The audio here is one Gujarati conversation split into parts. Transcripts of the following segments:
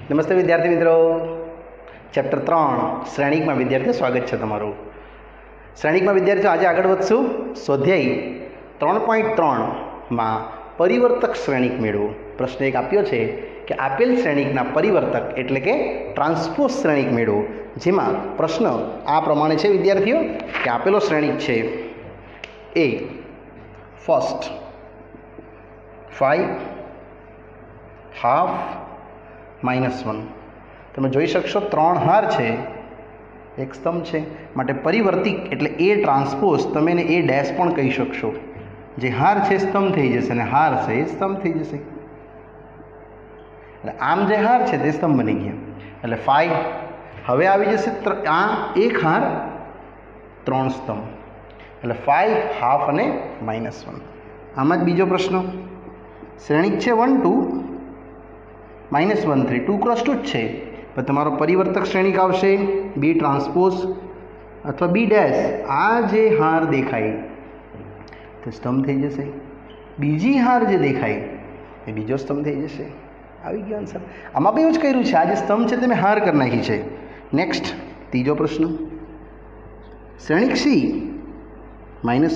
નમસ્તે વિદ્યાર્થી મિત્રો, ચેપ્ટર 3 શ્રેણિકમાં વિદ્યાર્થીઓ સ્વાગત છે તમારું. શ્રેણિકમાં વિદ્યાર્થીઓ આજે આગળ વધશું. સ્વાધ્યાય 3.3માં પરિવર્તક શ્રેણિક મેળવો. પ્રશ્ન એક આપ્યો છે કે આપેલ શ્રેણિકના પરિવર્તક એટલે કે ટ્રાન્સપોઝ શ્રેણિક મેળવો. જેમાં પ્રશ્ન આ પ્રમાણે છે વિદ્યાર્થીઓ કે આપેલો શ્રેણિક છે એ ફર્સ્ટ 5 હાફ -1. તમે જોઈ શકશો 3 હાર છે, એક સ્તંભ છે, માટે પરિવર્તિક એટલે એ ટ્રાન્સપોઝ તમે એને એ ડેશ પણ કહી શકશો. જે હાર છે સ્તંભ થઈ જશે અને હાર છે એ સ્તંભ થઈ જશે. એટલે આમ જે હાર છે તે સ્તંભ બની ગયા. એટલે 5 હવે આવી જશે આ એક હાર 3 સ્તંભ, એટલે 5 હાફ અને -1. આમાં જ બીજો પ્રશ્ન શ્રેણિક છે 1 2 -1 3 2 × 2 જ છે, પણ તમારો પરિવર્તક શ્રેણિક આવશે બી ટ્રાન્સપોઝ અથવા બી ડેશ. આ જે હાર દેખાય તે સ્તંભ થઈ જશે, બીજી હાર જે દેખાય એ બીજો સ્તંભ થઈ જશે. આવી ગયો આન્સર. આમાં બી એવું જ કર્યું છે, આ જે સ્તંભ છે તે મેં હાર કરી નાખી છે. નેક્સ્ટ ત્રીજો પ્રશ્ન શ્રેણિક સી -1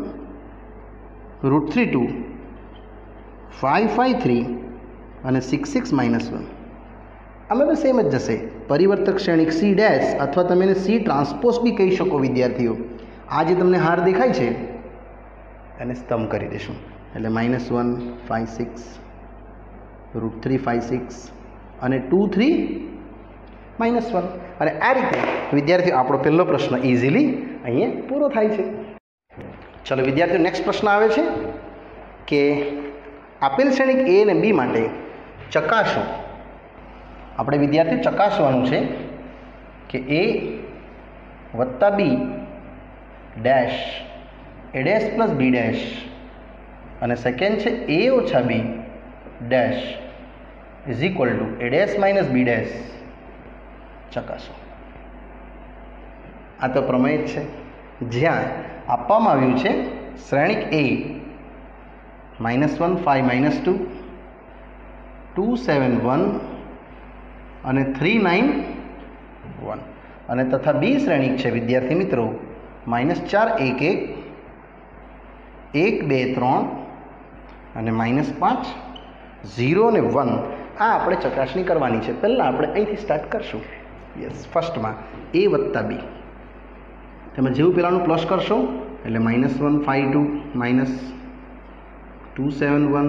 √3 2 5 5 3 અને 6 6 -1. આમાં બી સેમ જ જશે. પરિવર્તક શ્રેણિક સી ડેશ અથવા તમે એને સી ટ્રાન્સપોઝ બી કહી શકો વિદ્યાર્થીઓ. આ જે તમને હાર દેખાય છે એને સ્તંભ કરી દેશું, એટલે -1 5 6 √3 5 6 અને 2 3 -1. અને આ રીતે વિદ્યાર્થીઓ આપણો પહેલો પ્રશ્ન ઇઝીલી અહીંયા પૂરો થાય છે. ચલો વિદ્યાર્થીઓ, નેક્સ્ટ પ્રશ્ન આવે છે કે આપેલ શ્રેણિક એ અને બી માટે ચકાસો. આપણે વિદ્યાર્થીઓ ચકાસવાનું છે કે એ વત્તા B dash A dash plus B dash અને સેકન્ડ છે એ ઓછા B dash is equal to A dash minus B dash. ચકાસો. આ તો પ્રમેય જ છે, જ્યાં આપવામાં આવ્યું છે શ્રેણિક એ -1 5 -2 2 7 1 અને 3 9 1 અને તથા બી શ્રેણિક છે વિદ્યાર્થી મિત્રો -4 1 1 1 2 3 અને -5 0 અને 1. આ આપણે ચકાસણી કરવાની છે. પહેલાં આપણે અહીંથી સ્ટાર્ટ કરશું. યસ, ફર્સ્ટમાં એ વત્તા બી. તમે જેવું પહેલાંનું પ્લસ કરશો એટલે -1 5 2 -2 7 1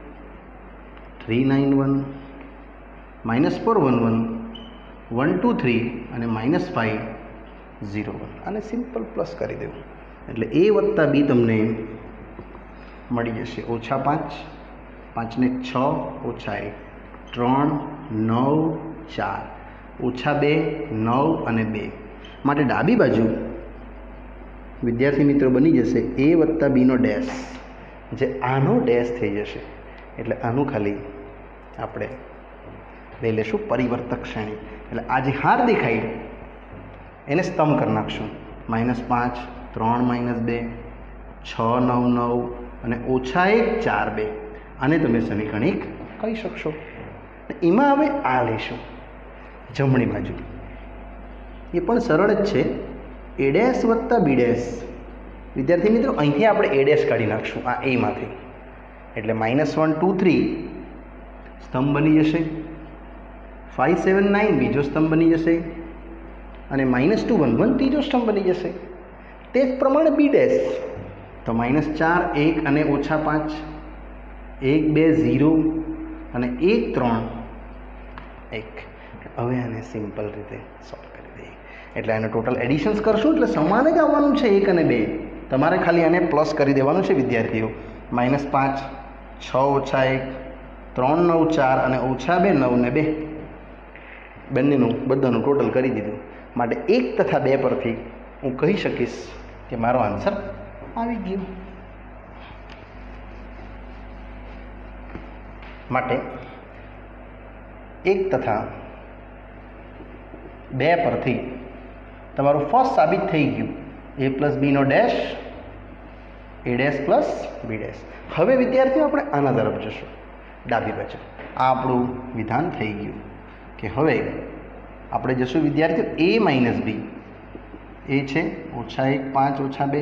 3 9 1 -4 1 1 1 2 3 અને -5 0 1. આને સિમ્પલ પ્લસ કરી દેવું એટલે એ વત્તા બી તમને મળી જશે -5 5 ને 6 -1 3 9 4 -2 9 અને 2. માટે ડાબી બાજુ વિદ્યાર્થી મિત્રો બની જશે એ વત્તા બીનો ડેશ, જે આનો ડેશ થઈ જશે. એટલે આનું ખાલી આપણે લઈ લેશું પરિવર્તક શ્રેણી. એટલે આ જે હાર દેખાય એને સ્તંભ કરી નાખશું. -5 3 -2 6 9 9 અને -1 4 2. આને તમે સમીકરણિક કહી શકશો. એમાં હવે આ લઈશું જમણી બાજુ. એ પણ સરળ જ છે. એ ડેશ વત્તા બી ડેશ. વિદ્યાર્થી મિત્રો અહીંથી આપણે એ ડેશ કાઢી નાખશું આ એમાંથી. એટલે -1 2 3 સ્તંભ બની જશે, 5 7 9 બીજો સ્તંભ બની જશે અને -2 1 1 ત્રીજો સ્તંભ બની જશે. તે જ પ્રમાણે બી ડેશ તો -4 1 અને -5 1 2 0 અને 1 3 1. હવે આને સિમ્પલ રીતે સોલ્વ કરી દઈએ. એટલે આને ટોટલ એડિશન્સ કરશું એટલે સમાન જ આવવાનું છે 1 અને 2. તમારે ખાલી આને પ્લસ કરી દેવાનું છે વિદ્યાર્થીઓ. -5 6 -1 3 9 4 અને -2 9 ને 2. બંનેનું બધાનું ટોટલ કરી દીધું. માટે 1 તથા 2 પરથી હું કહી શકીશ કે મારો આન્સર આવી ગયો. માટે 1 તથા 2 પરથી તમારું ફર્સ્ટ સાબિત થઈ ગયું એ પ્લસ બીનો dash A dash plus B dash. હવે વિદ્યાર્થીઓ આપણે આના તરફ જશું ડાબી બાજુ. આ આપણું વિધાન થઈ ગયું. કે હવે આપણે જશું વિદ્યાર્થીઓ a માઇનસ બી. એ છે -1 5 - 2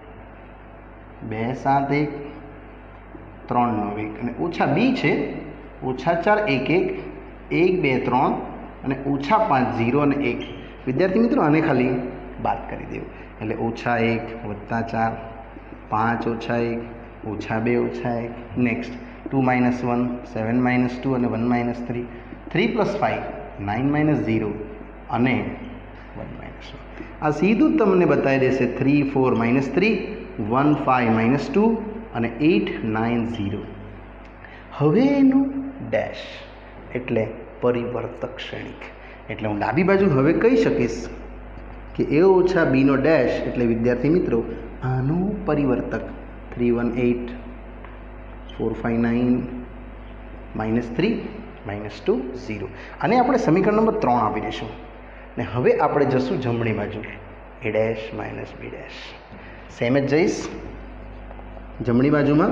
2 7 1 3 9 1 અને -b છે -4 1 1 1 2 3 અને -5 0 અને 1. વિદ્યાર્થી મિત્રો આને ખાલી બાદ કરી દેવું એટલે -1 + 4 5 - 1 -2 - 1 નેક્સ્ટ 2 - 1 7 - 2 અને 1 - 3 3 + 5 9 - 0 અને 1 - 1. આ સીધું તમને બતાવી દેશે 3 4 - 3 1 5 - 2 અને 8 9 0. હવે એનું ડેશ એટલે પરિવર્તક શ્રેણિક. એટલે હું ડાબી બાજુ હવે કહી શકીશ કે a - b નો ડેશ એટલે વિદ્યાર્થી મિત્રો આનું પરિવર્તક 3 1 8 4 5 9 -3 -2 0. આને આપણે સમીકરણ નંબર 3 આપી દઈશું ને હવે આપણે જશું જમણી બાજુ a dash - b dash. Same જ જઈશ જમણી બાજુમાં.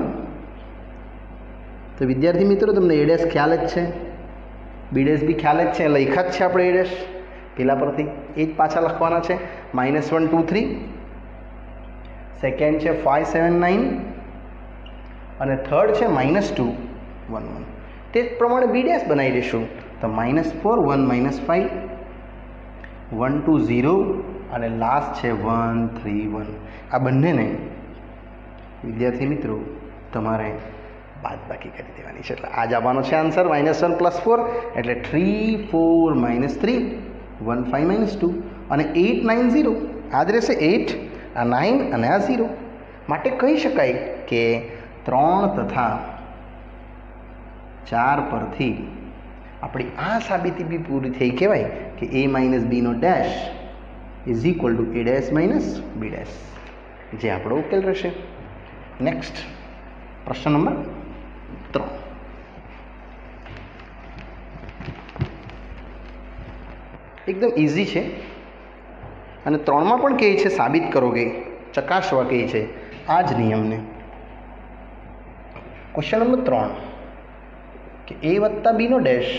તો વિદ્યાર્થી મિત્રો તમને a ડેશ ખ્યાલ જ છે, b ડેશ બી ખ્યાલ જ છે, લખ્યા જ છે આપણે a ડેશ પેલા પરથી. એ જ પાછા લખવાના છે. -1 2 3, સેકન્ડ છે 5 7 9 અને થર્ડ છે -2 1 1. તે જ પ્રમાણે b ડેશ બનાવી દઈશું. તો -4 1 -5 1 2 0 અને લાસ્ટ છે 1 3 1. આ બંનેને વિદ્યાર્થી મિત્રો તમારે બાદબાકી કરી દેવાની છે. એટલે આ જ આવવાનો છે આન્સર. -1 + 4 એટલે 3 4 -3 1 5 -2 અને 8 9 0. આ જ રહેશે 8, આ 9 અને આ 0. માટે કહી શકાય કે 3 તથા 4 પરથી આપણી આ સાબિતી બી પૂરી થઈ કહેવાય કે a - b નો dash is equal to a dash - b dash, જે આપણો ઉકેલ રહેશે. નેક્સ્ટ પ્રશ્ન નંબર 3. એકદમ ઇઝી છે અને 3માં પણ કહે છે સાબિત કરો કે ચકાસવા કહે છે આ જ નિયમને. ક્વેશ્ચન નંબર 3 કે a + b નો dash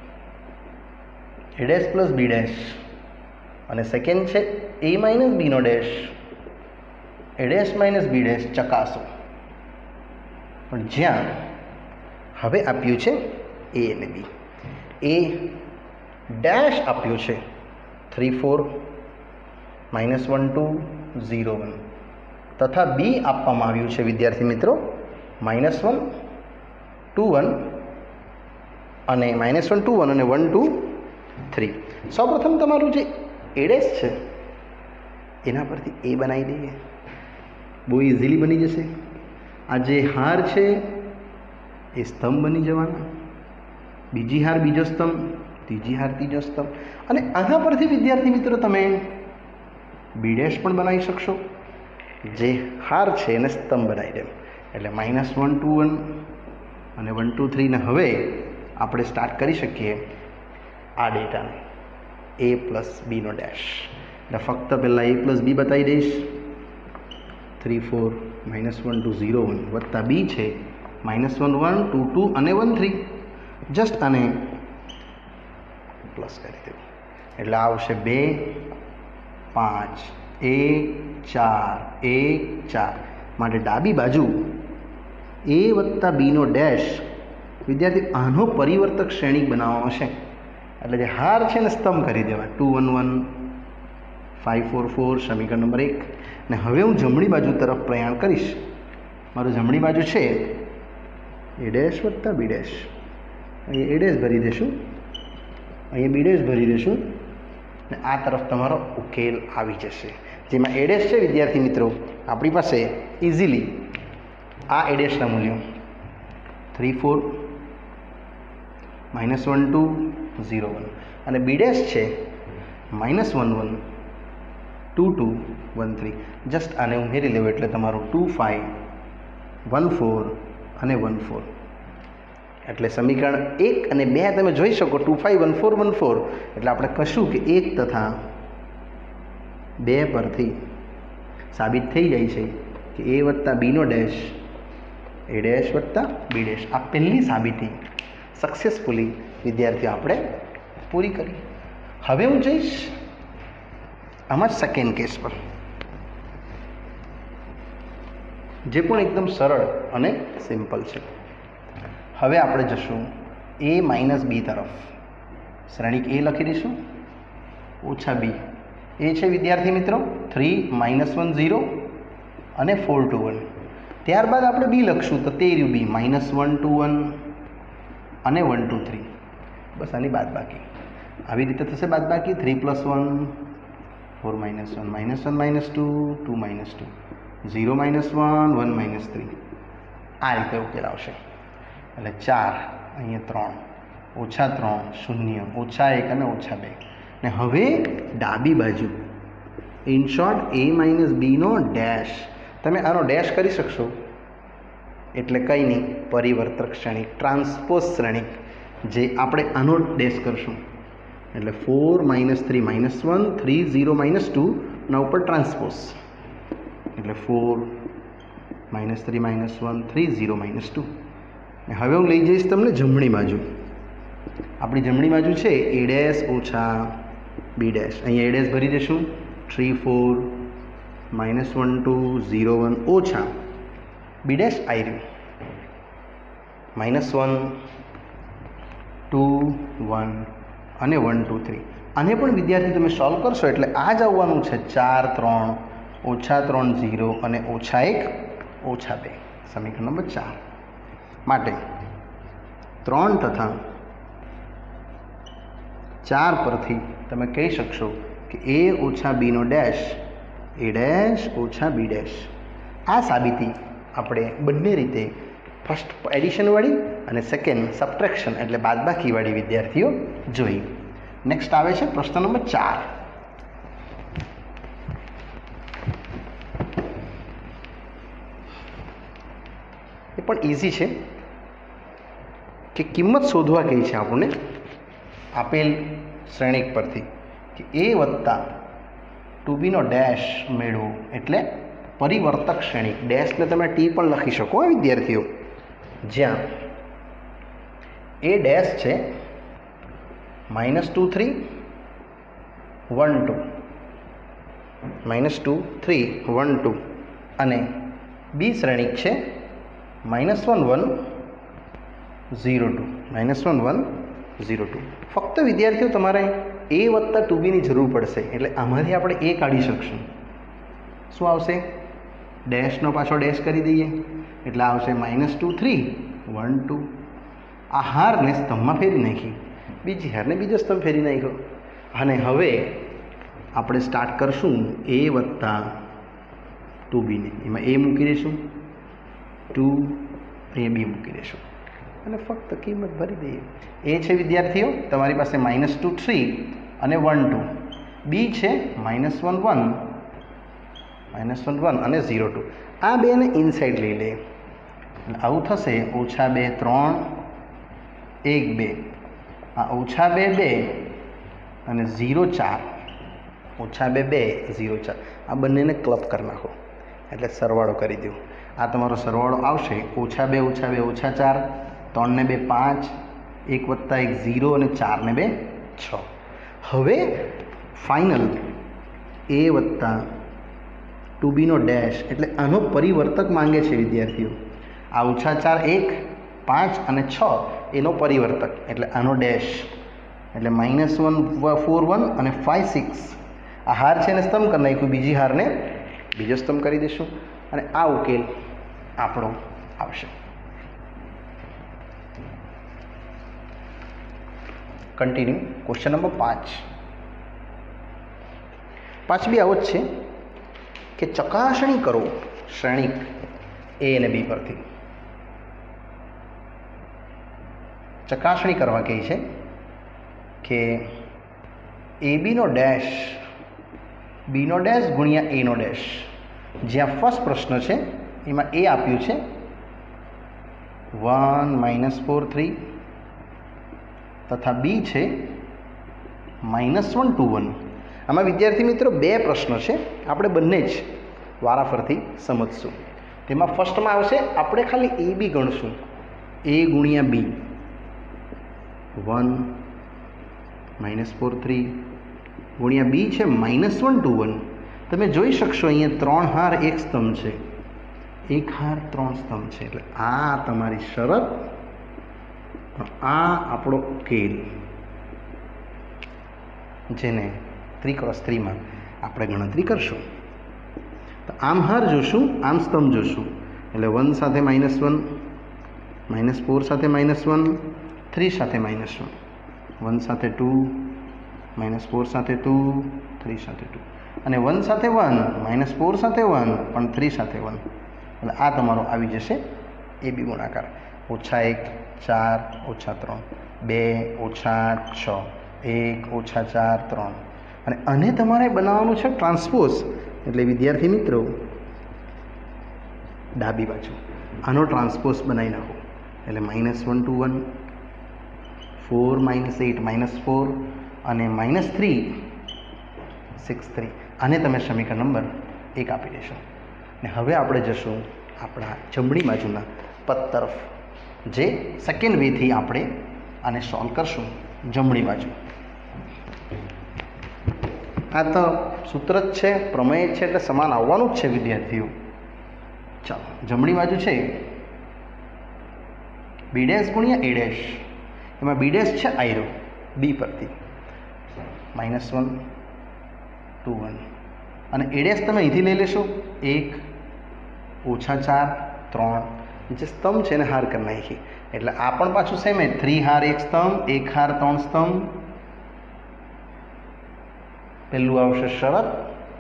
a dash + b dash અને સેકન્ડ છે a - b નો dash a dash - b dash ચકાસો. પણ જ્યાં હવે આપ્યું છે a અને b, a ડેશ આપ્યું છે 3 4 -1 2 0 1 તથા b આપવામાં આવ્યું છે વિદ્યાર્થી મિત્રો -1 2 1 અને -1 2 1 અને 1 2 3. સૌપ્રથમ તમારું જે a ડેશ છે એના પરથી a બનાવી દઈએ, બહુ ઇઝીલી બની જશે. આ જે હાર છે એ સ્તંભ બની જવાના, બીજી હાર બીજો સ્તંભ, ત્રીજી હાર ત્રીજો સ્તંભ અને આના પરથી વિદ્યાર્થી મિત્રો તમે b ડેશ પણ બનાવી શકશો. જે હાર છે એને સ્તંભ બનાવી દે એટલે -1 2 1 અને 1 2 3 ને હવે આપણે સ્ટાર્ટ કરી શકીએ આ ડેટાને a + b નો ડેશ. એટલે ફક્ત પહેલાં a + b બતાવી દઈશ. 3 4 -1 2 0 1 વત્તા b છે -1 1 2 2 અને 1 3. જસ્ટ આને પ્લસ કરી દેવું એટલે આવશે 2 5 1 4 1 4. માટે ડાબી બાજુ a + b નો ડેશ વિદ્યાર્થી આનો પરિવર્તક શ્રેણિક બનાવવાનો છે. એટલે જે હાર છે ને સ્તંભ કરી દેવા 2 1 1 5 4 4 સમીકરણ નંબર 1. ને હવે હું જમણી બાજુ તરફ પ્રયાણ કરીશ. મારું જમણી બાજુ છે a ડેશ + b ડેશ. અહીંયા a ડેશ ભરી દઈશું, અહીંયા b ડેશ ભરી દઈશું ને આ તરફ તમારો ઉકેલ આવી જશે. જેમાં a ડેશ છે વિદ્યાર્થી મિત્રો આપણી પાસે ઇઝીલી આ a ડેશના મૂલ્યો 3 4 -1 2 0 1 અને b ડેશ છે -1 1 2 2 1 3. જસ્ટ આને ઉમેરી લેવું એટલે તમારું 2 5 1 4 અને 1 4. એટલે સમીકરણ 1 અને 2 તમે જોઈ શકો 2 5 1 4 1 4. એટલે આપણે કશું કે 1 તથા 2 પરથી સાબિત થઈ જાય છે કે a + b નો dash a dash + b dash. આ પહેલી સાબિતી સક્સેસફુલી વિદ્યાર્થીઓ આપણે પૂરી કરી. હવે હું જઈશ આમાં સેકન્ડ કેસ પર, જે પણ એકદમ સરળ અને સિમ્પલ છે. હવે આપણે જશું a માઇનસ બી તરફ. શ્રેણિક એ લખી દઈશું ઓછા બી. એ છે વિદ્યાર્થી મિત્રો 3 -1 0 અને 4 2 1. ત્યારબાદ આપણે બી લખશું તો તે રહ્યું બી -1 2 1 અને 1 2 3. બસ આની બાદ બાકી આવી રીતે થશે. બાદ બાકી 3 + 1 4 -1 -1 -2 2 -2 0 -1 1 -3. આ રીતે ઉકેલ આવશે. એટલે 4 અહીંયા 3 ઓછા 3 0 ઓછા 1 અને ઓછા 2. ને હવે ડાબી બાજુ ઇન શોર્ટ a માઇનસ બીનો ડેશ. તમે આનો ડેશ કરી શકશો એટલે કંઈ નહીં, પરિવર્તક શ્રેણિક, ટ્રાન્સપોઝ શ્રેણિક, જે આપણે આનો ડેશ કરશું એટલે 4 -3 -1 3 0 -2 ના ઉપર ટ્રાન્સપોઝ એટલે 4 -3 -1 3 0 -2. ને હવે હું લઈ જઈશ તમને જમણી બાજુ. આપણી જમણી બાજુ છે a ડેશ ઓછા b ડેશ. અહીંયા a ડેશ ભરી દઈશું 3 4 -1 2 0 1 ઓછા b ડેશ આવી રહ્યું -1 2 1 અને 1 2 3. આને પણ વિદ્યાર્થી તમે સોલ્વ કરશો એટલે આ જ આવવાનું છે 4 3 ઓછા 3 0 અને ઓછા 1 ઓછા 2. સમીકરણ નંબર 4. માટે 3 તથા 4 પરથી તમે કહી શકશો કે a ઓછા બીનો ડેશ a ડેશ ઓછા b ડેશ. આ સાબિતી આપણે બંને રીતે, ફર્સ્ટ એડિશનવાળી અને સેકન્ડ સબટ્રેક્શન એટલે બાદબાકીવાળી વિદ્યાર્થીઓ જોઈ. નેક્સ્ટ આવે છે પ્રશ્ન નંબર 4. એ પણ ઇઝી છે કે કિંમત શોધવા કહી છે આપણને આપેલ શ્રેણિક પરથી કે a વત્તા 2bનો ડેશ મેળવો એટલે પરિવર્તક શ્રેણિક. ડેશને તમે ટી પણ લખી શકો વિદ્યાર્થીઓ. જ્યાં a ડેશ છે -2 3 1 2 -2 3 1 2 અને b શ્રેણિક છે -1 1 0 2 -1 1 0 2. ફક્ત વિદ્યાર્થીઓ તમારે a વત્તા 2bની જરૂર પડશે એટલે આમાંથી આપણે a કાઢી શકશું. શું આવશે? ડેશનો પાછો ડેશ કરી દઈએ એટલે આવશે -2 3 1 2. આ હારને સ્તંભમાં ફેરી નાખી, બીજી હારને બીજો સ્તંભ ફેરી નાખ્યો. અને હવે આપણે સ્ટાર્ટ કરશું a વત્તા 2bને. એમાં a મૂકી દઈશું 2 અહીંયા b મૂકી દઈશું અને ફક્ત કિંમત ભરી દઈએ. a છે વિદ્યાર્થીઓ તમારી પાસે -2 3 અને 1 2. b છે -1 1 અને 0 2. આ બેને ઇનસાઇડ લઈ લઈએ આવું થશે -2 3 1 2. આ -2 2 અને 0 4 -2 2 0 4. આ બંનેને ક્લબ કરી નાખો એટલે સરવાળો કરી દો. આ તમારો સરવાળો આવશે -2 -2 -4 3 ને 2 5 1 વત્તા 1 0 અને 4 ને 2 6. હવે ફાઇનલ a વત્તા 2bનો ડેશ એટલે આનો પરિવર્તક માંગે છે વિદ્યાર્થીઓ. આ -4 1 5 અને 6 એનો પરિવર્તક એટલે આનો ડેશ એટલે -1 4 1 અને 5 6. આ હાર છે એને સ્તંભ કરી નાખ્યું, બીજી હારને બીજો સ્તંભ કરી દઈશું અને આ ઉકેલ આપણો આવશે. કન્ટિન્યુ. Question number 5. 5 બી આવો જ છે કે ચકાસણી કરો શ્રેણિક a અને b પરથી. ચકાસણી કરવા કહી છે કે abનો ડેશ bનો ડેશ ગુણ્યા a નો ડેશ. જ્યાં ફર્સ્ટ પ્રશ્ન છે એમાં a આપ્યું છે 1 -4 3 તથા b છે -1 2 1. આમાં વિદ્યાર્થી મિત્રો બે પ્રશ્નો છે, આપણે બંને જ વારાફરથી સમજશું. તેમાં ફર્સ્ટમાં આવશે આપણે ખાલી a b ગણશું, a ગુણ્યા b 1 -4 3 ગુણ્યા બી છે -1 2 1. તમે જોઈ શકશો અહીંયા 3 હાર 1 સ્તંભ છે, 1 હાર 3 સ્તંભ છે. એટલે આ તમારી શરત, આ આપણો ઉકેલ, જેને 3x3 માં આપણે ગણતરી કરશું. તો આમ હાર જોશું, આમ સ્તંભ જોશું. એટલે 1 સાથે -1, -4 સાથે -1, 3 સાથે -1, 1 સાથે 2, -4 સાથે 2, 3 સાથે 2, અને 1 સાથે 1, -4 સાથે 1, પણ 3 સાથે 1. એટલે આ તમારો આવી જશે એ બી ગુણાકાર. -1 4 -3 2 -6 1 -4 3. અને આને તમારે બનાવવાનું છે ટ્રાન્સપોઝ. એટલે વિદ્યાર્થી મિત્રો, ડાબી બાજુ આનો ટ્રાન્સપોઝ બનાવી નાખો. એટલે -1 2 1, 4 -8 -4, અને -3 6 3. આને તમે સમીકરણ નંબર 1 આપી દેશો. ને હવે આપણે જશું આપણા જમણી બાજુના પદ તરફ, જે સેકન્ડ વેથી આપણે આને સોલ્વ કરશું. જમણી બાજુ આ તો સૂત્ર જ છે, પ્રમેય છે, એટલે સમાન આવવાનું જ છે વિદ્યાર્થીઓ. ચાલો, જમણી બાજુ છે બી ડેશ ગુણ્યા એ ડેશ. એમાં બી ડેશ છે આયરો બી પરથી, -1 2 1, અને એ ડેશ તમે અહીંથી લઈ લેશો 1 -4 3. જે સ્તંભ છે એને હાર કરી નાખી. એટલે આ પણ પાછું સેમ જ, 3 હાર 1 સ્તંભ, 1 હાર 3 સ્તંભ. પહેલું આવશે શરત,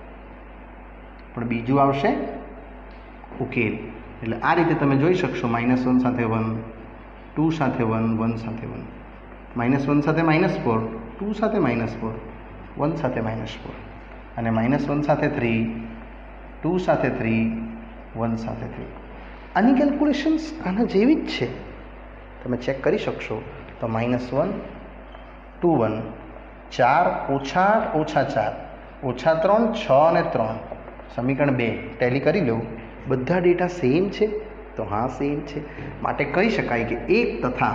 પણ બીજું આવશે ઉકેલ. એટલે આ રીતે તમે જોઈ શકશો. -1 સાથે 1, 2 સાથે 1, 1 સાથે 1, -1 સાથે -4, 2 સાથે -4, 1 સાથે -4, અને -1 સાથે 3, 2 સાથે 3, 1 સાથે 3. આની કેલ્ક્યુલેશન્સ આના જેવી જ છે, તમે ચેક કરી શકશો. તો -1 2 1 4 -8 -4 -3 6 અને 3, સમીકરણ 2 ટેલી કરી લો. બધા ડેટા સેમ છે? તો હા, સેમ છે. માટે કહી શકાય કે 1 તથા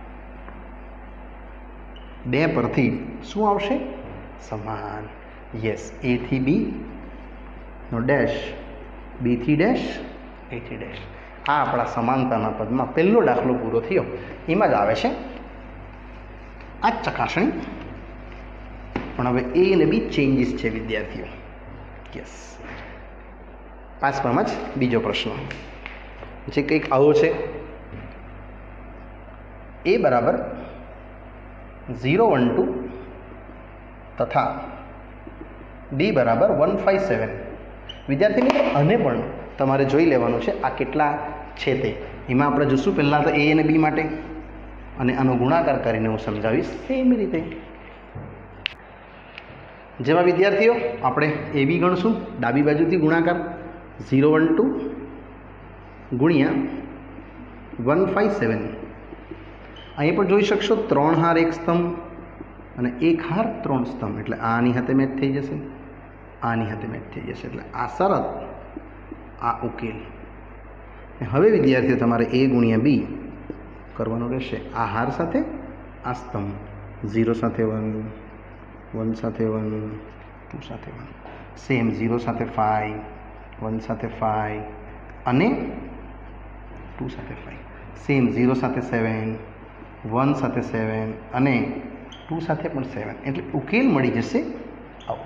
2 પરથી શું આવશે? સમાન. યસ, એ થી બી નો ડેશ, બી થી ડેશ, એ થી ડેશ. આ આપણા સમાનતાના પદમાં પહેલો દાખલો પૂરો થયો. એમાં જ આવે છે આ જ ચકાસણી. પણ હવે એ અને બી ચેન્જીસ છે વિદ્યાર્થીઓ. યસ, 5માં જ બીજો પ્રશ્ન જે કંઈક આવો છે. એ બરાબર 0 1 2 તથા બી બરાબર 1 5 7. વિદ્યાર્થી મિત્રો, આને પણ તમારે જોઈ લેવાનું છે આ કેટલા છે તે. એમાં આપણે જોશું પહેલાં તો એ અને બી માટે, અને આનો ગુણાકાર કરીને હું સમજાવીશ સેમ રીતે. જેમાં વિદ્યાર્થીઓ આપણે એ બી ગણશું ડાબી બાજુથી ગુણાકાર. 0 1 2 ગુણ્યા 1 5 7. અહીં પણ જોઈ શકશો 3 હાર 1 સ્તંભ અને 1 હાર 3 સ્તંભ. એટલે આની હાથે મેચ થઈ જશે, આની હાથે મેચ થઈ જશે. એટલે આ શરત, આ ઉકેલ. હવે વિદ્યાર્થીઓ તમારે એ ગુણ્યા બી કરવાનું રહેશે. આ હાર સાથે આ સ્તંભ, 0 સાથે 1, 1 સાથે 1, 2 સાથે 1, સેમ 0 સાથે 5, 1 સાથે 5, અને 2 સાથે 5, સેમ 0 સાથે 7, 1 સાથે 7, અને 2 સાથે પણ 7. એટલે ઉકેલ મળી જશે આવો.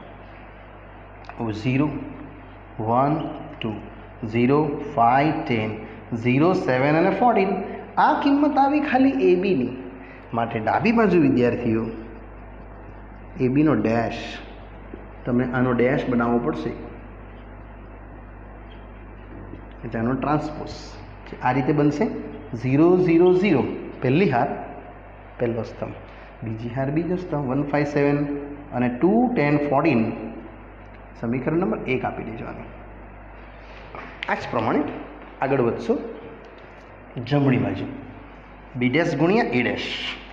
0 1 2 0 5 10 0 7 અને 14. આ કિંમત આવી ખાલી એ બીની. માટે ડાબી બાજુ વિદ્યાર્થીઓ એ બીનો ડેશ, તમને આનો ડેશ બનાવવો પડશે. એટલે આનો ટ્રાન્સપોઝ આ રીતે બનશે. 0 0 0 પહેલી હાર પહેલો સ્તંભ, બીજી હાર બીજો સ્તંભ, 1 5 7 અને 2 10 14. સમીકરણ નંબર 1 આપી દેવાનું. આ જ પ્રમાણે આગળ વધશું. જમણી બાજુ બી ડેશ ગુણ્યા એ ડેશ.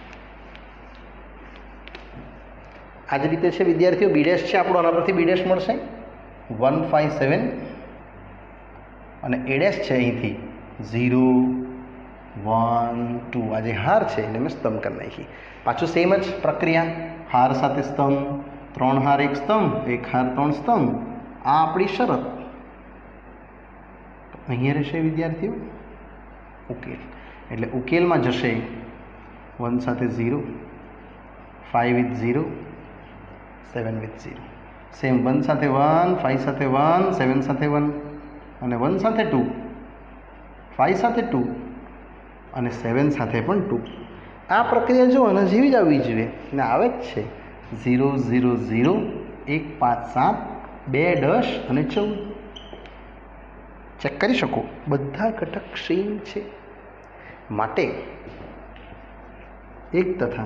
આ જ રીતે છે વિદ્યાર્થીઓ. બી ડેશ છે આપણો, આના પરથી બી ડેશ મળશે 1 5 7, અને એ ડેશ છે અહીંથી 0 1 2. આ જે હાર છે એને મેં સ્તંભ કરી નાખી. પાછું સેમ જ પ્રક્રિયા. હાર સાથે સ્તંભ, 3 હાર 1 સ્તંભ, 1 હાર 3 સ્તંભ. આ આપણી શરત. અહીંયા રહેશે વિદ્યાર્થીઓ ઉકેલ. એટલે ઉકેલમાં જશે 1 સાથે 0, 5 with 0, 7 with 0. સેમ 1 સાથે 1, 5 સાથે 1, 7 સાથે 1 અને 1 સાથે 2, 5 સાથે 2 અને 7 સાથે પણ 2. આ પ્રક્રિયા જો આના જેવી જ આવવી જોઈએ અને આવે જ છે. 0 0 0 1 5 7 2 10 અને 14. ચેક કરી શકો બધા ઘટક સેમ છે. માટે 1 તથા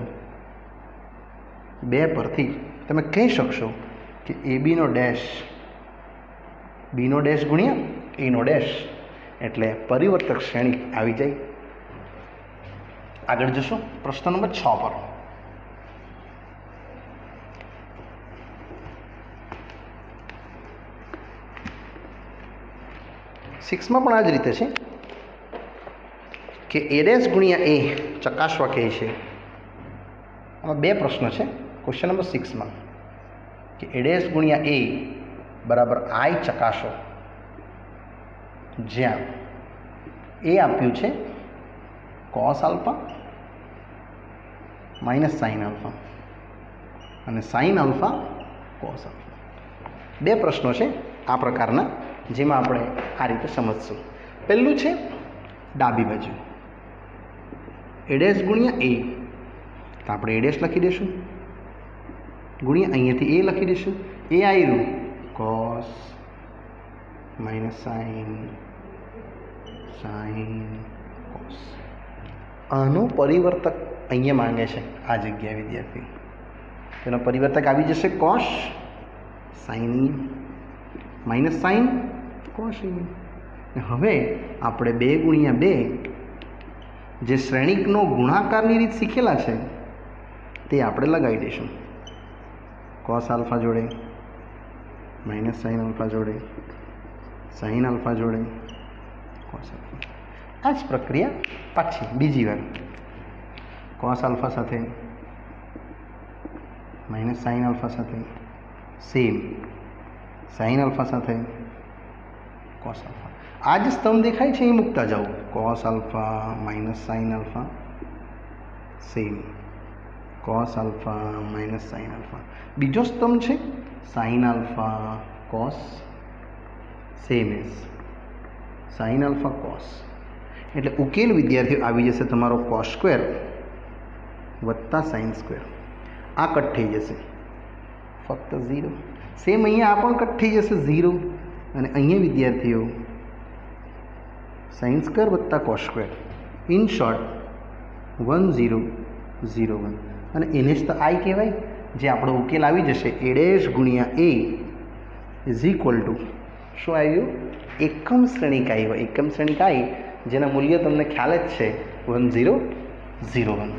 2 પરથી તમે કહી શકશો કે એબીનો ડેશ બીનો ડેશ ગુણ્યા એનો ડેશ એટલે પરિવર્તક શ્રેણી આવી જાય. આગળ જશો પ્રશ્ન નંબર 6 પર. સિક્સમાં પણ આ જ રીતે છે કે એ ડેશ ગુણ્યા એ ચકાસવા કહે છે. આમાં 2 પ્રશ્ન છે ક્વેશ્ચન નંબર 6માં કે એ ડેશ ગુણ્યા એ બરાબર આઈ ચકાસો, જ્યાં એ આપ્યું છે cos alpha minus sine alpha અને સાઇન આલ્ફા કોસ આલ્ફા. 2 પ્રશ્નો છે આ પ્રકારના, જેમાં આપણે આ રીતે સમજશું. પહેલું છે ડાબી બાજુ એ ડેશ ગુણ્યા એ, તો આપણે એ ડેશ લખી દઈશું ગુણ્યા અહીંયાથી એ લખી દઈશું. એ આવ્યું cos minus sine sine cos. આનું પરિવર્તક અહીંયા માંગે છે આ જગ્યાએ વિદ્યાર્થી. તેનો પરિવર્તક આવી જશે cos sine minus sine cos. હવે આપણે 2 ગુણ્યા 2 જે શ્રેણિકનો ગુણાકારની રીત શીખેલા છે તે આપણે લગાવી દઈશું. કોસ આલ્ફા જોડે માઇનસ સાઇન આલ્ફા જોડે સાઇન આલ્ફા જોડે કોસ આલ્ફા. આ જ પ્રક્રિયા પાછી બીજી વાર કોસ આલ્ફા સાથે માઇનસ સાઇન આલ્ફા સાથે સેમ સાઇન આલ્ફા સાથે કોસ આલ્ફા. આ જ સ્તંભ દેખાય છે એ મૂકતા જાઓ. Cos alpha minus sine alpha same cos alpha minus sine alpha. બીજો સ્તંભ છે sine alpha cos same as sine alpha cos. એટલે ઉકેલ વિદ્યાર્થીઓ આવી જશે તમારો કોસ સ્ક્વેર વત્તા સાઇન સ્ક્વેર. આ કટ થઈ જશે ફક્ત 0. સેમ અહીંયા આ પણ કટ થઈ જશે 0 અને અહીંયા વિદ્યાર્થીઓ સાઇન સ્ક્વેર વત્તા કોસ સ્ક્વેર. ઇન શોર્ટ 1 0 0 1 અને એને જ તો આઈ કહેવાય, જે આપણો ઉકેલ આવી જશે એ ડેશ ગુણ્યા એ ઇઝ ઇક્વલ ટુ શું આવ્યું એકમ શ્રેણિકાઈ હોય. એકમ શ્રેણિકાઈ જેના મૂલ્ય તમને ખ્યાલ જ છે 1 0 0 1.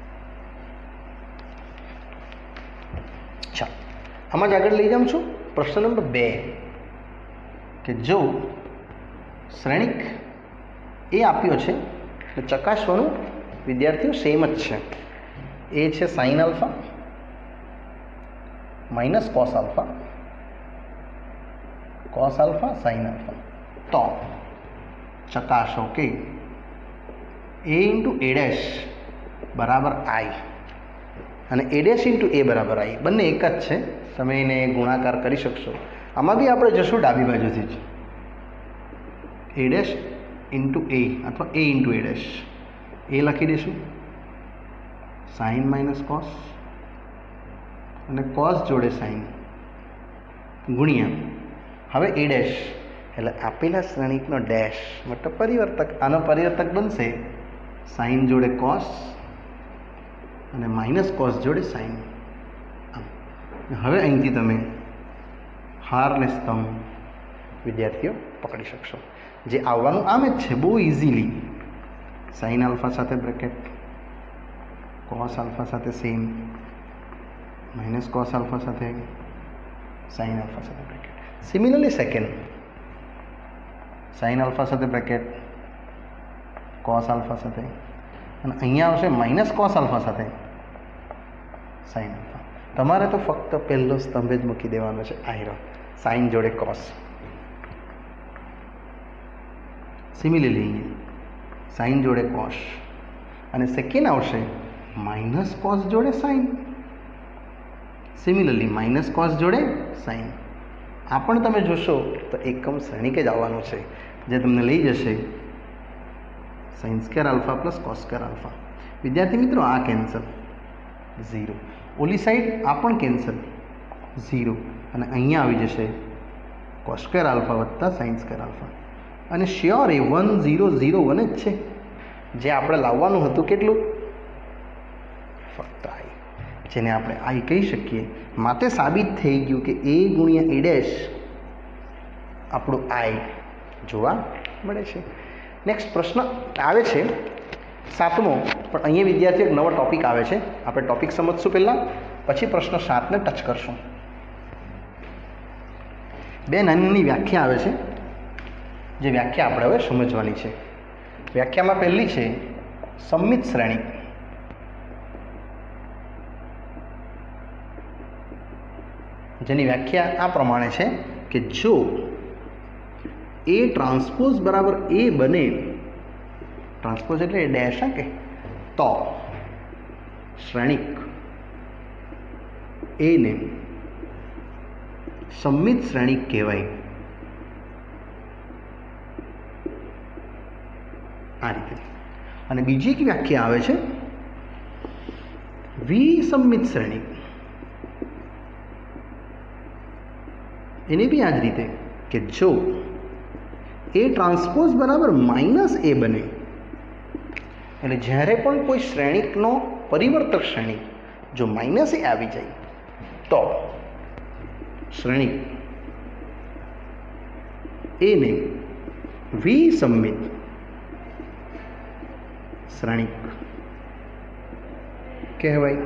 ચાલો આમાં જ આગળ લઈ જાઉં છું. પ્રશ્ન નંબર 2 કે જો શ્રેણિક એ આપ્યો છે તો ચકાસવાનું વિદ્યાર્થીઓ સેમ જ છે. એ છે sine alpha minus cos alpha sine alpha. તો ચકાસો કે એ ઇન્ટુ એ ડેશ બરાબર આઈ અને એ ડેશ ઇન્ટુ એ બરાબર આઈ બંને એક જ છે. તમે એને ગુણાકાર કરી શકશો. આમાં બી આપણે જશું ડાબી બાજુથી જ એ ડેશ ઇન્ટુ એ અથવા એ ઇન્ટુ એ ડેશ. એ લખી દઈશું સાઇન માઇનસ કોસ અને કોસ જોડે સાઇન ગુણ્યા હવે એ ડેશ એટલે આપેલા શ્રેણિકનો ડેશ મતલબ પરિવર્તક. આનો પરિવર્તક બનશે સાઇન જોડે કોસ અને માઇનસ કોસ જોડે સાઇન. હવે અહીંથી તમે હારને સ્તંભ વિદ્યાર્થીઓ પકડી શકશો. જે આવવાનું આમ જ છે બહુ ઇઝીલી. સાઇન આલ્ફા સાથે બ્રેકેટ કોસ આલ્ફા સાથે સેમ માઇનસ કોસ આલ્ફા સાથે સાઇન આલ્ફા સાથે bracket. Similarly second sine alpha સાથે બ્રેકેટ કોસ આલ્ફા સાથે અને અહીંયા આવશે માઇનસ કોસ આલ્ફા સાથે સાઇન આલ્ફા. તમારે તો ફક્ત પહેલો સ્તંભ જ મૂકી દેવાનો છે, આયરો સાઇન જોડે કોસ. સિમિલરલી સાઇન જોડે કોસ અને સેકન્ડ આવશે માઇનસ કોસ જોડે સાઇન. સિમિલરલી માઇનસ કોસ જોડે સાઇન. આ પણ તમે જોશો તો એકમ શ્રેણિક જ આવવાનું છે, જે તમને લઈ જશે sine square alpha plus cos square alpha. વિદ્યાર્થી મિત્રો, આ કેન્સલ 0, ઓલી સાઈડ આ પણ કેન્સલ 0, અને અહીંયા આવી જશે કોસ સ્ક્વેર આલ્ફા વત્તા સાઇન સ્ક્વેર આલ્ફા. અને શ્યોર એ 1 0 0 1 જ છે, જે આપણે લાવવાનું હતું કેટલું? ફક્ત આઈ, જેને આપણે આઈ કહી શકીએ. માટે સાબિત થઈ ગયું કે એ ગુણ્યા એ ડેશ આપણું આઈ જોવા મળે છે. નેક્સ્ટ પ્રશ્ન આવે છે 7મો, પણ અહીંયા વિદ્યાર્થીઓ એક નવો ટોપિક આવે છે. આપણે ટોપિક સમજશું પહેલાં, પછી પ્રશ્ન 7ને ટચ કરશું. બે નાની વ્યાખ્યા આવે છે, જે વ્યાખ્યા આપણે હવે સમજવાની છે. વ્યાખ્યામાં પહેલી છે સમમિત શ્રેણી. જેની વ્યાખ્યા આ પ્રમાણે છે કે જો એ ટ્રાન્સપોઝ બરાબર એ બને, ટ્રાન્સપોઝ એટલે એ ડેશ કે, તો શ્રેણિક એને સમમિત શ્રેણિક કહેવાય. આ રીતે. અને બીજી એક વ્યાખ્યા આવે છે વિસમમિત શ્રેણિક. એને બી આ જ રીતે કે જો એ ટ્રાન્સપોઝ બરાબર માઇનસ એ બને, એટલે જ્યારે પણ કોઈ શ્રેણિકનો પરિવર્તક શ્રેણિક જો માઇનસ એ આવી જાય તો શ્રેણિક એને વિસમમિત શ્રેણિક કહેવાય.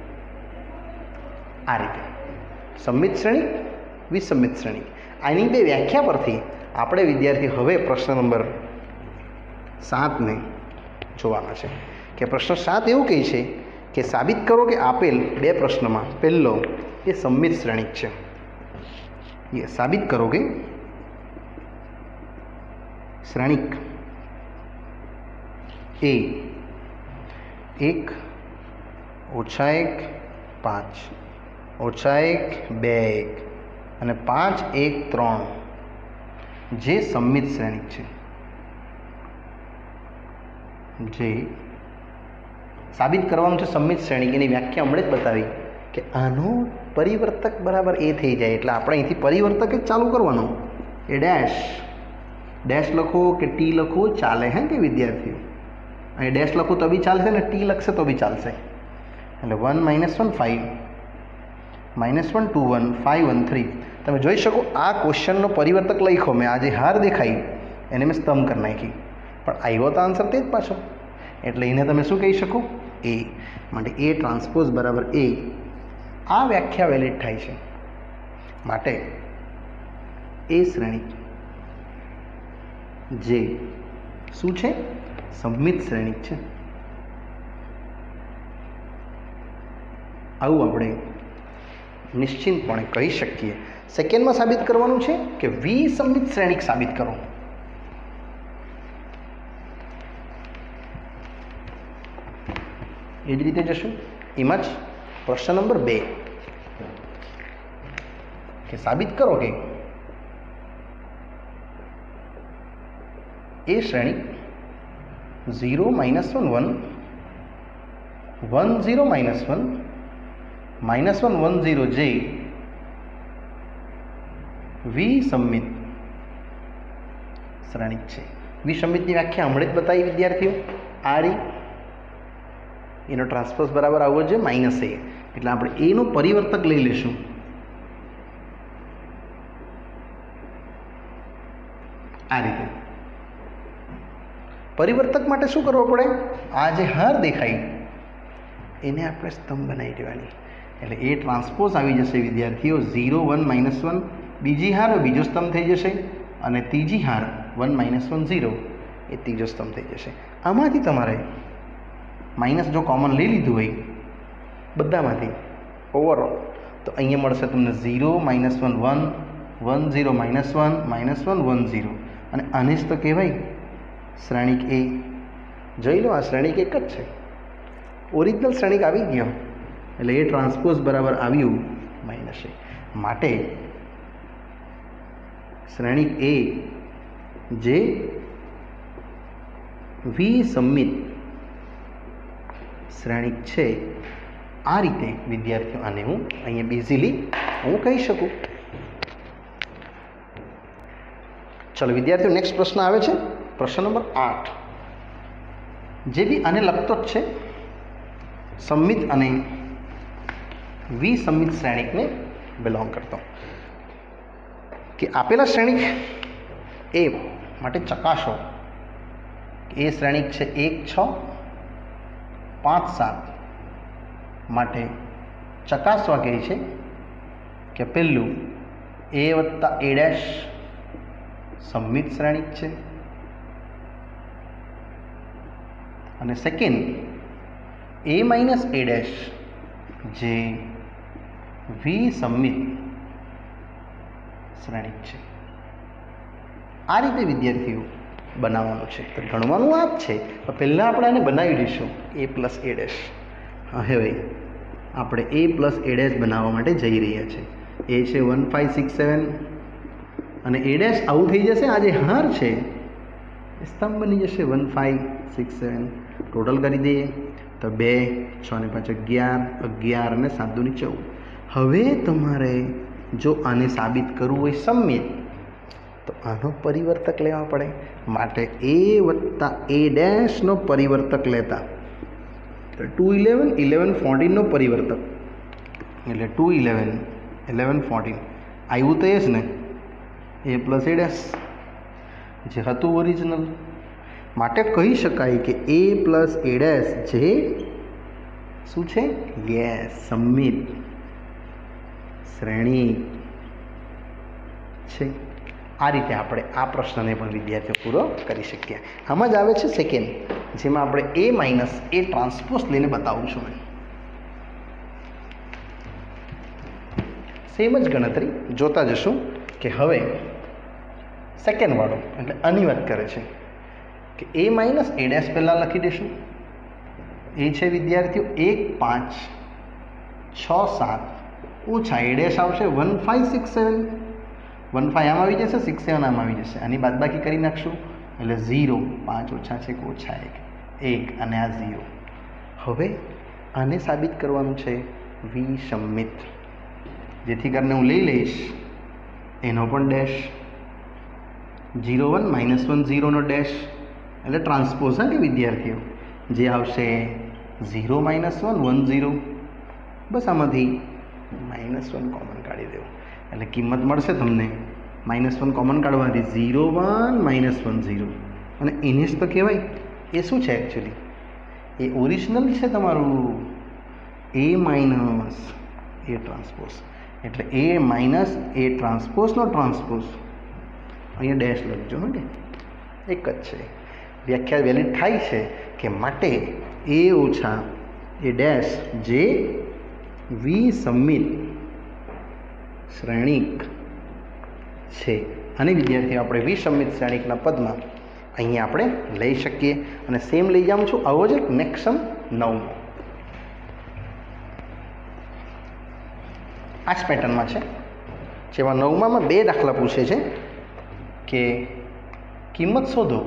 આ રીતે સમમિત શ્રેણિક, વિસમમિત શ્રેણિક. આની બે વ્યાખ્યા પરથી આપણે વિદ્યાર્થી હવે પ્રશ્ન નંબર 7ને જોવાના છે. કે પ્રશ્ન 7 એવું કહે છે કે સાબિત કરો કે આપેલ બે પ્રશ્નમાં પહેલો એ સમમિત શ્રેણિક છે. એ સાબિત કરો કે શ્રેણિક એ 1 ઓછા 1 5 ઓછા 1 2 1 અને 5 1 3 જે સમમિત શ્રેણિક છે. જે સાબિત કરવાનું છે સમમિત શ્રેણિક, એની વ્યાખ્યા હમણાં જ બતાવી કે આનો પરિવર્તક બરાબર એ થઈ જાય એટલે આપણે અહીંથી પરિવર્તક જ ચાલુ કરવાનું. એ ડેશ ડેશ લખો કે ટી લખો ચાલે, હે કે વિદ્યાર્થીઓ? અહીં ડેશ લખો તો બી ચાલશે ને ટી લખશે તો બી ચાલશે. એટલે 1 -1 5 -1 2 1 5 1 3. તમે જોઈ શકો આ ક્વેશ્ચનનો પરિવર્તક લખ્યો મેં, આ જે હાર દેખાઈ એને મેં સ્તંભ કરી નાખી, પણ આવ્યો તો આન્સર તે જ પાછો. એટલે એને તમે શું કહી શકો? એ. માટે એ ટ્રાન્સપોઝ બરાબર એ. આ વ્યાખ્યા વેલિડ થાય છે. માટે એ શ્રેણિક જે શું છે? સમમિત શ્રેણિક છે. આવું આપણે નિશ્ચિંતપણે કહી શકીએ. સેકન્ડમાં સાબિત કરવાનું છે કે વિસમમિત શ્રેણિક સાબિત કરો. એ જ રીતે જશું. એમાં જ પ્રશ્ન નંબર 2 કે સાબિત કરો કે એ શ્રેણિક 0 -1 1 1 0 -1 -1 1 0 જે વિસમમિત શ્રેણિક છે. વિસમમિતની વ્યાખ્યા હમણાં જ બતાવી વિદ્યાર્થીઓ. આ રી એનો ટ્રાન્સપોઝ બરાબર આવવો છે -a, એટલે આપણે એનો પરિવર્તક લઈ લઈશું. આ રીતે પરિવર્તક માટે શું કરવું પડે? આ જે હાર દેખાય એને આપણે સ્તંભ બનાવી દેવાની. એટલે એ ટ્રાન્સપોઝ આવી જશે વિદ્યાર્થીઓ 0 1 -1, બીજી હાર બીજો સ્તંભ થઈ જશે, અને ત્રીજી હાર 1 -1 0 એ ત્રીજો સ્તંભ થઈ જશે. આમાંથી તમારે માઇનસ જો કોમન લઈ લીધું હોય બધામાંથી ઓવરઓલ તો અહીંયા મળશે તમને 0 -1 1 1 0 -1 -1 1 0 અને આને જ તો કહેવાય શ્રેણિક એ. જોઈ લો આ શ્રેણિક એક જ છે, ઓરિજિનલ શ્રેણિક આવી ગયો એટલે એ ટ્રાન્સપોઝ બરાબર આવ્યું -a. માટે શ્રેણિક એ જે વિસંમિત શ્રેણિક છે આ રીતે વિદ્યાર્થીઓ આને હું અહીંયા ઇઝીલી હું કહી શકું. ચલો વિદ્યાર્થીઓ નેક્સ્ટ પ્રશ્ન આવે છે પ્રશ્ન નંબર 8, જે બી આને લગતો જ છે, સંમિત અને વિસંમિત શ્રેણિકને બિલોંગ કરતો. કે આપેલા શ્રેણિક એ માટે ચકાસો એ શ્રેણિક છે 1 6 5 7 માટે ચકાસવા કહે છે કે પહેલું a + a' સંમિત શ્રેણિક છે અને સેકન્ડ a - a' જે વિસંમિત શ્રેણિક છે. આ રીતે વિદ્યાર્થીઓ બનાવવાનું છે. તો ગણવાનું આ જ છે, પણ પહેલાં આપણે આને બનાવી દઈશું a + a'. હવે આપણે a + a' બનાવવા માટે જઈ રહ્યા છીએ. એ છે 1 5 6 7 અને a' આવું થઈ જશે. આ જે હાર છે એ સ્તંભ બની જશે 1 5 6 7. ટોટલ કરી દઈએ તો 2 6 ને 5 11 11 અને 7 દુ 14. હવે તમારે જો આને સાબિત કરવું હોય સંમિત તો આનો પરિવર્તક લેવા પડે. માટે a + a' નો પરિવર્તક લેતા 2 11 11 14 નો પરિવર્તક એટલે 2 11 11 14 આવ્યું તો એ જ ને a + a' જે હતું ઓરિજિનલ. માટે કહી શકાય કે a + a' જે શું છે? યસ, સંમિત શ્રેણિક છે. આ રીતે આપણે આ પ્રશ્નને પણ વિદ્યાર્થીઓ પૂરો કરી શકીએ. આમાં જ આવે છે સેકન્ડ, જેમાં આપણે a - a ટ્રાન્સપોઝ લઈને બતાવું છું. સેમ જ ગણતરી જોતા જશું કે હવે સેકન્ડ વાળો એટલે આની વાત કરે છે કે a - a' પહેલાં લખી દઈશું. એ છે વિદ્યાર્થીઓ 1 5 6 7 ઓછા a' આવશે 1 5 6 7. 1 5 આમ આવી જશે, 6 7 આમ આવી જશે. આની બાદબાકી કરી નાખશું એટલે 0 5 ઓછા છે કે ઓછા 1 અને આ 0. હવે આને સાબિત કરવાનું છે વિસંમિત, જેથી કરીને હું લઈ લઈશ એનો પણ ડેશ 0 1 -1 0 નો ડેશ એટલે ટ્રાન્સપોઝ કે વિદ્યાર્થીઓ જે આવશે 0 -1 1 0. બસ આમાંથી -1 કોમન કાઢી દેવું એટલે કિંમત મળશે તમને -1 કોમન કાઢવાથી 0 1 -1 0 અને એને જ તો કહેવાય. એ શું છે એકચ્યુઅલી? એ ઓરિજિનલ છે તમારું a ટ્રાન્સપોઝ. એટલે a - a ટ્રાન્સપોઝનો ટ્રાન્સપોઝ અહીંયા ડેશ લખજો ને, એક જ છે. વ્યાખ્યા વેલિડ થાય છે કે માટે a - a' જે વિસંમિત શ્રેણિક છે. અને વિદ્યાર્થીઓ આપણે વિસંમિત શ્રેણિકના પદમાં અહીંયા આપણે લઈ શકીએ. અને સેમ લઈ જાઉં છું આવો જ એક નેક્સ્ટ સમ 9. આ જ પેટર્નમાં છે, જેમાં 9માં 2 દાખલા પૂછે છે કે કિંમત શોધો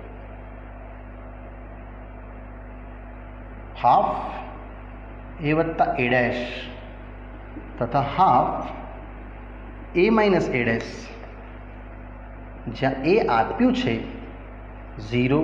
હાફ a + a' તથા હાફ a - a'. જ્યાં a આપ્યું છે 0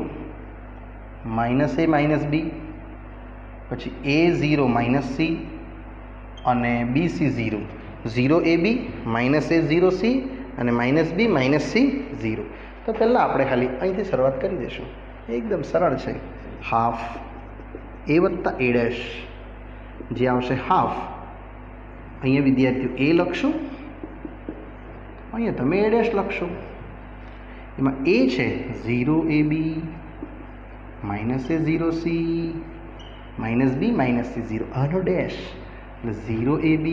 -a - b, પછી a0 - c અને bc 0 0 ab -a 0 c અને -b -c 0. તો પહેલાં આપણે ખાલી અહીંથી શરૂઆત કરી દઈશું. એકદમ સરળ છે. હાફ a + a' જે આવશે હાફ, અહીંયા વિદ્યાર્થીઓ a લખશું, અહીંયા તમે a' લખશો. એમાં a છે 0 ab -a 0 c -b -c 0 આનો ડેશ એટલે 0AB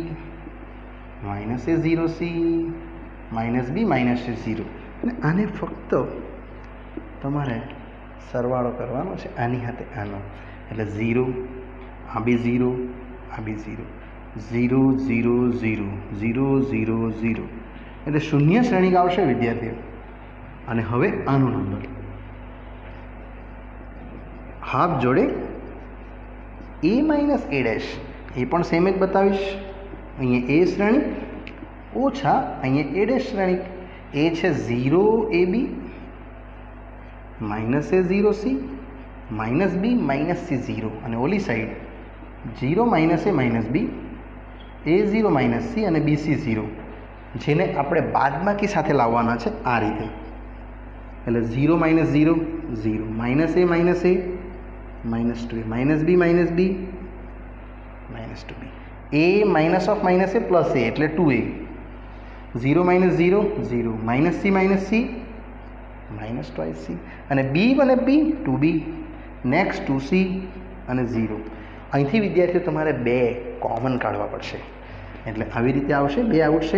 -A 0C -B -A 0, અને આને ફક્ત તમારે સરવાળો કરવાનો છે આની સાથે આનો, એટલે 0, આ બી 0, આ બી 0, 0 0 0 0 0 0, એટલે શૂન્ય શ્રેણિક આવશે વિદ્યાર્થીઓ. અને હવે આનો નંબર હાફ જોડે a - a', એ પણ સેમ જ બતાવીશ. અહીંયા a શ્રેણિક ઓછા અહીંયા a' શ્રેણિક. a છે 0AB -A 0C -B -C 0, અને ઓલી side 0 - A - B A0 - C અને BC 0, જેને આપણે બાદબાકી સાથે લાવવાના છે આ રીતે. એટલે 0 - 0 0, -A - A -2A -B -B -2B, a -of -A plus a એટલે 2a, 0 - 0 0, -C -C -2c, અને b અને b 2b, નેક્સ્ટ 2c અને 0. અહીંથી વિદ્યાર્થીઓ તમારે 2 કોમન કાઢવા પડશે, એટલે આવી રીતે આવશે. 2 આવશે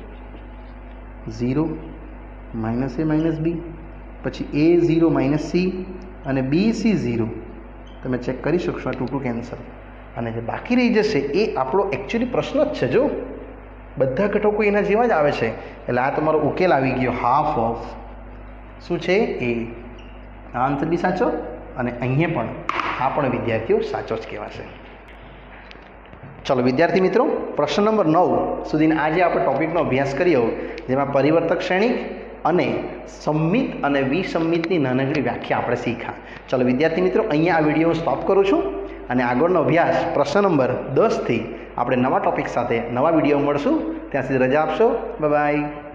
0 -A -B, પછી A0 - C અને BC 0. તમે ચેક કરી શકશો, આ 2 2 કેન્સલ, અને જે બાકી રહી જશે એ આપણો એકચ્યુઅલી પ્રશ્ન જ છે. જો બધા ઘટકો એના જેવા જ આવે છે, એટલે આ તમારો ઉકેલ આવી ગયો. હાફ ઓફ શું છે એ. આ આન્સર બી સાચો, અને અહીંયા પણ આ પણ વિદ્યાર્થીઓ સાચો જ કહેવાશે. ચલો વિદ્યાર્થી મિત્રો, પ્રશ્ન નંબર 9 સુધીના આજે આપણે ટોપિકનો અભ્યાસ કર્યો, જેમાં પરિવર્તક શ્રેણિક અને સંમિત અને વિસંમિતની નાનકડી વ્યાખ્યા આપણે શીખ્યા. ચલો વિદ્યાર્થી મિત્રો, અહીંયા આ વિડીયો હું સ્ટોપ કરું છું, અને આગળનો અભ્યાસ પ્રશ્ન નંબર 10 થી આપણે નવા ટોપિક સાથે નવા વિડીયો મળશું. ત્યાં સુધી રજા આપશો. Bye by.